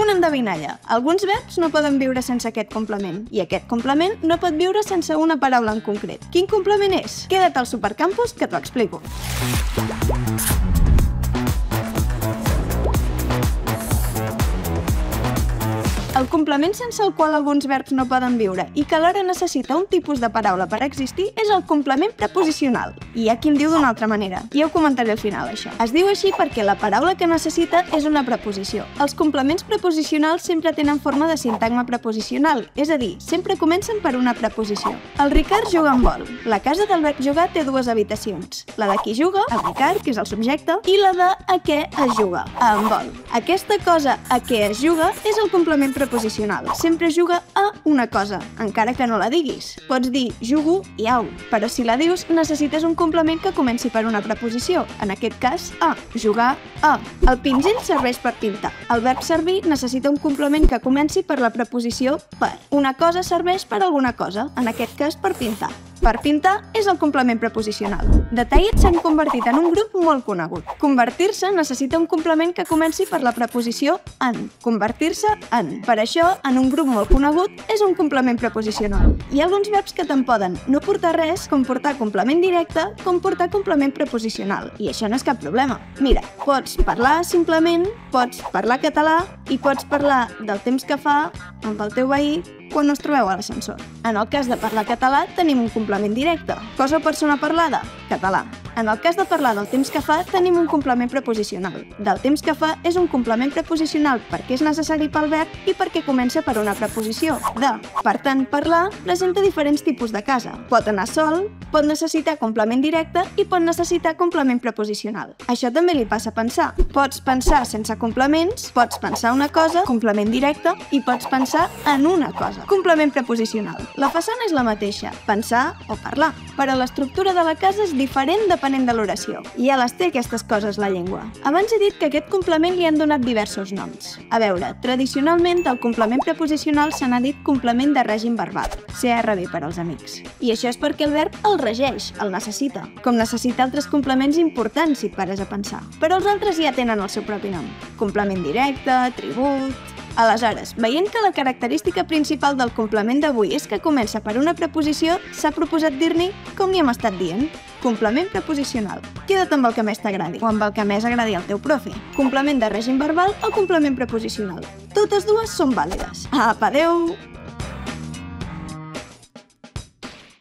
Una endevinalla. Alguns verbs no poden viure sense aquest complement, i aquest complement no pot viure sense una paraula en concret. Quin complement és? Queda't al Supercampus que t'ho explico. El complement sense el qual alguns verbs no poden viure i que alhora necessita un tipus de paraula per existir és el complement preposicional. I hi ha qui en diu d'una altra manera. Ja ho comentaré al final, això. Es diu així perquè la paraula que necessita és una preposició. Els complements preposicionals sempre tenen forma de sintagma preposicional, és a dir, sempre comencen per una preposició. El Ricard juga amb vol. La casa del verb jugar té dues habitacions. La de qui juga, el Ricard, que és el subjecte, i la de a què es juga, amb vol. Aquesta cosa a què es juga és el complement preposicional. Sempre juga a una cosa, encara que no la diguis. Pots dir jugo i au, però si la dius necessites un complement que comenci per una preposició, en aquest cas a, jugar a. El pinzell serveix per pintar. El verb servir necessita un complement que comenci per la preposició per. Una cosa serveix per alguna cosa, en aquest cas per pintar. Per pintar és el complement preposicional. The Tallets s'han convertit en un grup molt conegut. Convertir-se necessita un complement que comenci per la preposició en. Convertir-se en. Per això, en un grup molt conegut, és un complement preposicional. Hi ha alguns verbs que te'n poden no portar res, com portar complement directe, com portar complement preposicional. I això no és cap problema. Mira, pots parlar simplement, pots parlar català i pots parlar del temps que fa amb el teu veí quan us trobeu a l'ascensor. En el cas de parlar català tenim un complement directe. Cosa o persona parlada? Català. En el cas de parlar del temps que fa tenim un complement preposicional. Del temps que fa és un complement preposicional perquè és necessari pel verb i perquè comença per una preposició, de. Per tant, parlar presenta diferents tipus de casa. Pot anar sol, pot necessitar complement directe i pot necessitar complement preposicional. Això també li passa a pensar. Pots pensar sense complements, pots pensar una cosa, complement directe, i pots pensar en una cosa, complement preposicional. La façana és la mateixa, pensar o parlar, però l'estructura de la casa és diferent depenent de l'oració. Ja les té aquestes coses la llengua. Abans he dit que a aquest complement li han donat diversos noms. A veure, tradicionalment al complement preposicional se n'ha dit complement de règim verbal, CRB per als amics. I això és perquè el verb el regeix, el necessita, com necessita altres complements importants si et pares a pensar. Però els altres ja tenen el seu propi nom. Complement directe, atribut. Aleshores, veient que la característica principal del complement d'avui és que comença per una preposició, s'ha proposat dir-ne com li hem estat dient. Complement preposicional. Queda't amb el que més t'agradi, o amb el que més agradi al teu profe. Complement de règim verbal o complement preposicional. Totes dues són vàlides. Apa, adeu!